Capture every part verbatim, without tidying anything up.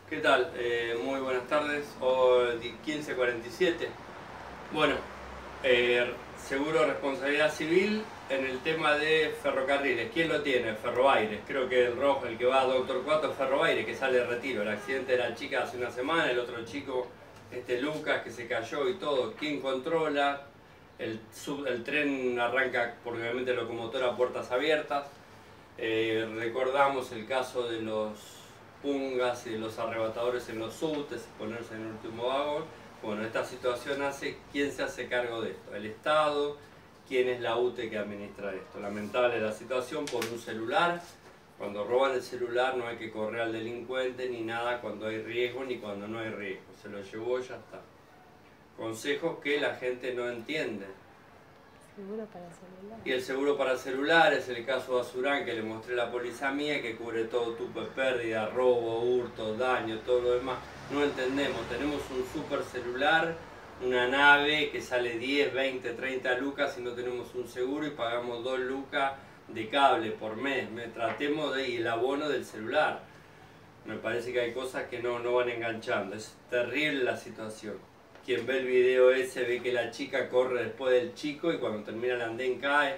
¿Qué tal? Eh, muy buenas tardes, hoy quince cuarenta y siete. Bueno, eh, seguro responsabilidad civil en el tema de ferrocarriles. ¿Quién lo tiene? Ferroaires. Creo que el rojo, el que va a Doctor Cuatro es Ferroaires, que sale de retiro. El accidente de la chica hace una semana, el otro chico, este Lucas, que se cayó y todo. ¿Quién controla? El, sub, el tren arranca porque obviamente locomotora a puertas abiertas. Eh, recordamos el caso de los pungas y de los arrebatadores en los subtes, ponerse en el último vagón. Bueno, esta situación hace, ¿quién se hace cargo de esto? El Estado. ¿Quién es la U T E que administra esto? Lamentable la situación por un celular. Cuando roban el celular no hay que correr al delincuente ni nada cuando hay riesgo ni cuando no hay riesgo. Se lo llevó, ya está. Consejos que la gente no entiende. Seguro para celular. Y el seguro para celular es el caso de Azurán, que le mostré a la póliza mía, que cubre todo tipo de pérdida, robo, hurto, daño, todo lo demás. No entendemos, tenemos un super celular, una nave que sale diez, veinte, treinta lucas y no tenemos un seguro y pagamos dos lucas de cable por mes. Me tratemos de el abono del celular. Me parece que hay cosas que no, no van enganchando. Es terrible la situación. Quien ve el video ese ve que la chica corre después del chico y cuando termina el andén cae.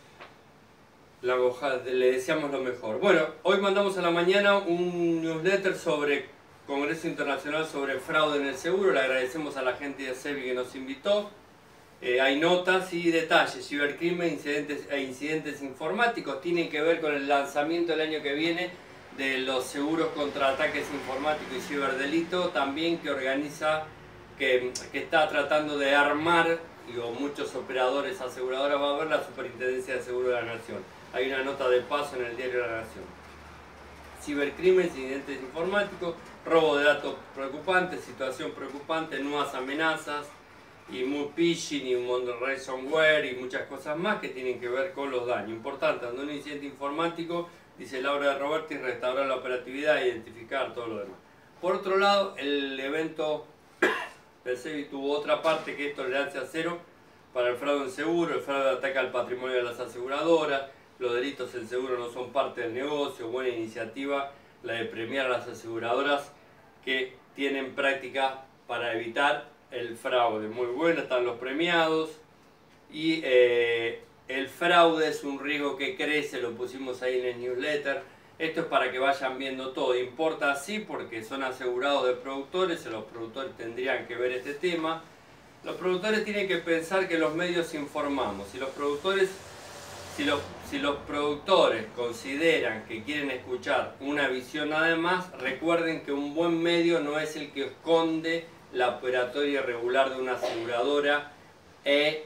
La hoja, le deseamos lo mejor. Bueno, hoy mandamos a la mañana un newsletter sobre Congreso Internacional sobre Fraude en el Seguro. Le agradecemos a la gente de SEBI que nos invitó. Eh, hay notas y detalles, cibercrimen incidentes, e incidentes informáticos. Tienen que ver con el lanzamiento el año que viene de los seguros contra ataques informáticos y ciberdelito, también que organiza... Que, que está tratando de armar, y o muchos operadores aseguradoras va a ver la Superintendencia de Seguro de la Nación. Hay una nota de paso en el diario La Nación. Cibercrímenes, incidentes informáticos, robo de datos preocupantes, situación preocupante, nuevas amenazas, y muy phishing y un ransomware y muchas cosas más que tienen que ver con los daños. Importante, ante un incidente informático, dice Laura de Roberti, restaurar la operatividad e identificar todo lo demás. Por otro lado, el evento el SEBI tuvo otra parte que es tolerancia cero para el fraude en seguro. El fraude ataca al patrimonio de las aseguradoras, los delitos en seguro no son parte del negocio. Buena iniciativa la de premiar a las aseguradoras que tienen práctica para evitar el fraude. Muy buena, están los premiados. Y eh, el fraude es un riesgo que crece, lo pusimos ahí en el newsletter. Esto es para que vayan viendo todo. Importa sí porque son asegurados de productores, los productores tendrían que ver este tema. Los productores tienen que pensar que los medios informamos. Si los productores, si los, si los productores consideran que quieren escuchar una visión nada más, recuerden que un buen medio no es el que esconde la operatoria irregular de una aseguradora e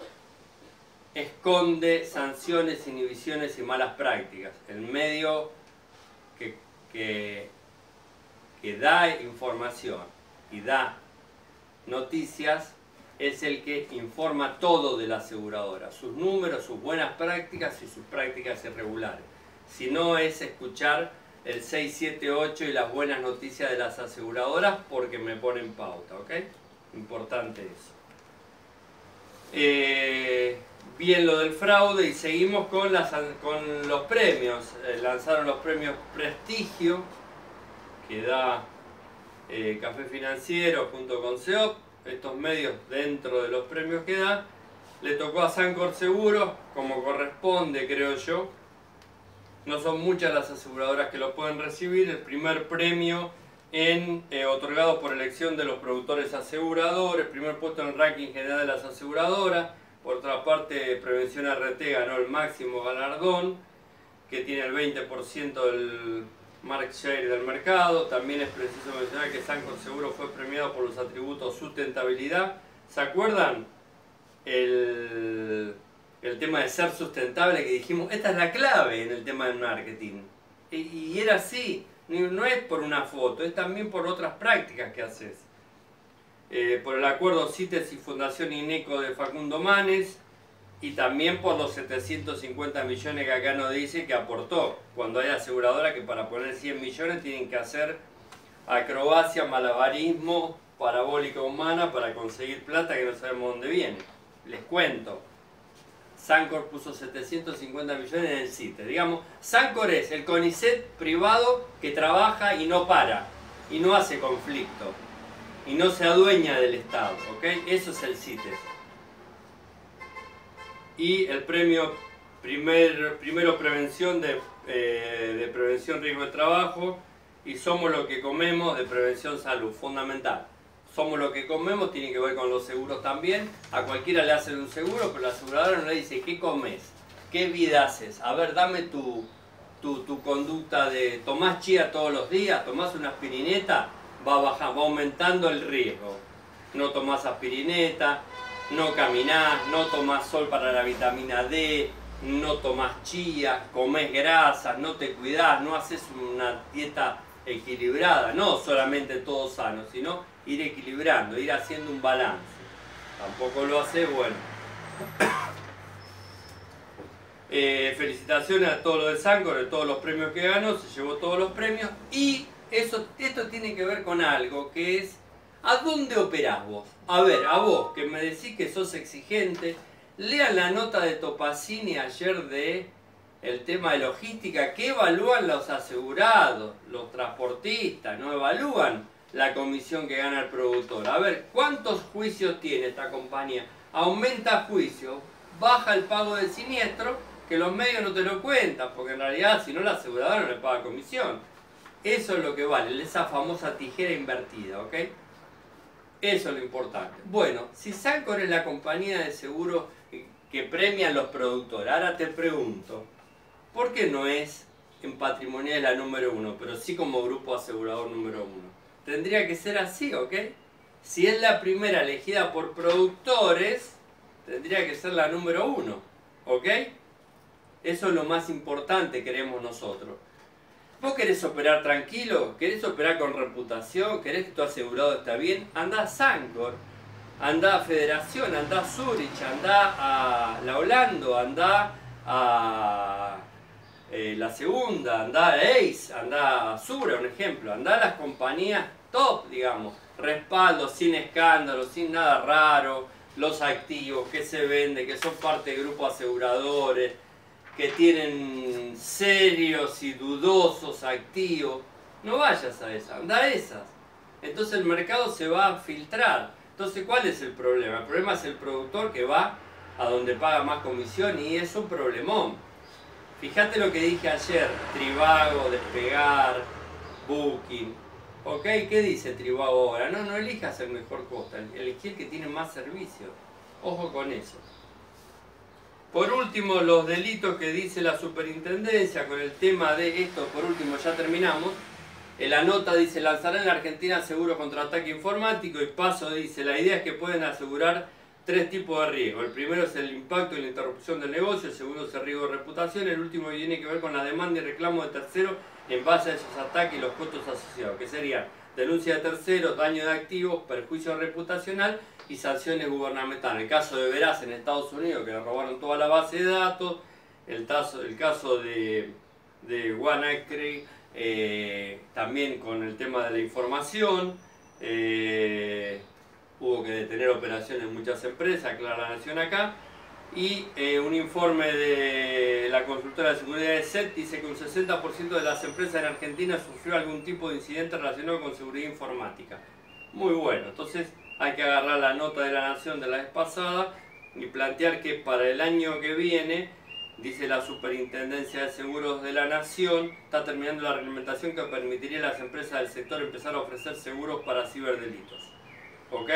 esconde sanciones, inhibiciones y malas prácticas. El medio que, que, que da información y da noticias es el que informa todo de la aseguradora, sus números, sus buenas prácticas y sus prácticas irregulares. Si no es escuchar el seis, siete, ocho y las buenas noticias de las aseguradoras porque me ponen pauta, ¿ok? Importante eso. Eh, Bien lo del fraude y seguimos con, las, con los premios. Eh, lanzaron los premios Prestigio que da eh, Café Financiero junto con C E O P. Estos medios dentro de los premios que da. Le tocó a Sancor Seguros como corresponde, creo yo. No son muchas las aseguradoras que lo pueden recibir. El primer premio en, eh, otorgado por elección de los productores aseguradores. Primer puesto en el ranking general de las aseguradoras. Por otra parte, Prevención R T ganó el máximo galardón, que tiene el veinte por ciento del market share del mercado. También es preciso mencionar que Sancor Seguro fue premiado por los atributos sustentabilidad. ¿Se acuerdan? El, el tema de ser sustentable que dijimos, esta es la clave en el tema del marketing. Y, y era así, no es por una foto, es también por otras prácticas que haces. Eh, por el acuerdo CITES y Fundación INECO de Facundo Manes y también por los setecientos cincuenta millones que acá nos dice que aportó, cuando hay aseguradora que para poner cien millones tienen que hacer acrobacia, malabarismo, parabólica humana para conseguir plata que no sabemos dónde viene. Les cuento, Sancor puso setecientos cincuenta millones en el CITES. Digamos, Sancor es el CONICET privado que trabaja y no para. y no hace conflicto y no se adueña del Estado, ¿ok? Eso es el CITES. Y el premio primer, primero prevención de, eh, de prevención riesgo de trabajo y somos lo que comemos de prevención salud, fundamental. Somos lo que comemos, tiene que ver con los seguros también. A cualquiera le hacen un seguro, pero la aseguradora no le dice ¿qué comes? ¿Qué vida haces? A ver, dame tu, tu, tu conducta de tomás chía todos los días, tomás una aspirineta, va bajando, va aumentando el riesgo. No tomás aspirineta, no caminás, no tomás sol para la vitamina D, no tomás chía, comés grasas, no te cuidás, no haces una dieta equilibrada, no solamente todo sano, sino ir equilibrando, ir haciendo un balance. Tampoco lo hace, bueno. Eh, felicitaciones a todos los de Sancor, de todos los premios que ganó, se llevó todos los premios y eso, esto tiene que ver con algo que es ¿a dónde operás vos? A ver, a vos que me decís que sos exigente, lean la nota de Topazzini ayer de el tema de logística, que evalúan los asegurados, los transportistas, no evalúan la comisión que gana el productor. A ver, ¿cuántos juicios tiene esta compañía? Aumenta juicios, baja el pago del siniestro, que los medios no te lo cuentan, porque en realidad si no la aseguradora no le paga comisión. Eso es lo que vale, esa famosa tijera invertida, ¿ok? Eso es lo importante. Bueno, si Sancor es la compañía de seguro que premia a los productores, ahora te pregunto, ¿por qué no es en patrimonial la número uno, pero sí como grupo asegurador número uno? Tendría que ser así, ¿ok? Si es la primera elegida por productores, tendría que ser la número uno, ¿ok? Eso es lo más importante, queremos nosotros. ¿Vos querés operar tranquilo? ¿Querés operar con reputación? ¿Querés que tu asegurado esté bien? Andá a Sancor, andá a Federación, andá a Zurich, andá a La Holando, andá a eh, La Segunda, andá a Ace, andá a Sura, un ejemplo. Andá a las compañías top, digamos. Respaldo, sin escándalos, sin nada raro. Los activos que se venden, que son parte de grupos aseguradores, que tienen serios y dudosos activos, no vayas a esas, anda a esas. Entonces el mercado se va a filtrar. Entonces, ¿cuál es el problema? El problema es el productor que va a donde paga más comisión y es un problemón. Fíjate lo que dije ayer, Trivago, Despegar, Booking. ¿Ok? ¿Qué dice Trivago ahora? No, no elijas el mejor costo, elegí el que tiene más servicios. Ojo con eso. Por último, los delitos que dice la superintendencia con el tema de esto, por último ya terminamos. En la nota dice, lanzará en la Argentina seguro contra ataque informático y paso dice, la idea es que pueden asegurar tres tipos de riesgo. El primero es el impacto y la interrupción del negocio, el segundo es el riesgo de reputación, el último tiene que ver con la demanda y reclamo de terceros en base a esos ataques y los costos asociados, que serían denuncia de terceros, daño de activos, perjuicio reputacional y sanciones gubernamentales. En el caso de Veraz en Estados Unidos, que le robaron toda la base de datos, el caso, el caso de, de WannaCry, eh, también con el tema de la información, eh, hubo que detener operaciones en muchas empresas, aclara la Nación acá, y eh, un informe de la consultora de seguridad de S E T dice que un sesenta por ciento de las empresas en Argentina sufrió algún tipo de incidente relacionado con seguridad informática. Muy bueno, entonces hay que agarrar la nota de la Nación de la vez pasada y plantear que para el año que viene, dice la Superintendencia de Seguros de la Nación, está terminando la reglamentación que permitiría a las empresas del sector empezar a ofrecer seguros para ciberdelitos. ¿Ok?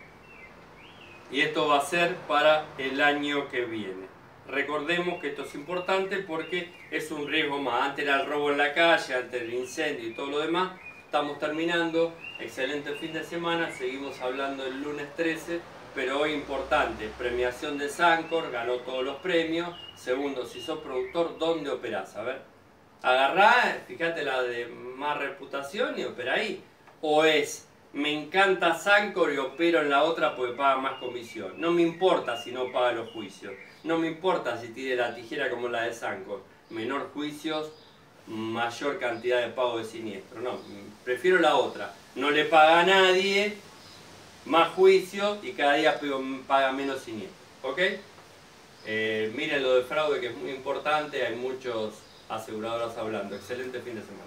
Y esto va a ser para el año que viene. Recordemos que esto es importante porque es un riesgo más. Antes era el robo en la calle, antes el incendio y todo lo demás. Estamos terminando. Excelente fin de semana. Seguimos hablando el lunes trece. Pero hoy importante, premiación de Sancor, ganó todos los premios. Segundo, si sos productor, ¿dónde operás? A ver, agarrá, fíjate la de más reputación y opera ahí. O es, me encanta Sancor y opero en la otra porque paga más comisión. No me importa si no paga los juicios. No me importa si tiene la tijera como la de Sancor. Menor juicios, mayor cantidad de pago de siniestro. No, prefiero la otra. No le paga a nadie, más juicios y cada día paga menos siniestro. ¿Ok? Eh, miren lo de fraude que es muy importante. Hay muchos aseguradoras hablando. Excelente fin de semana.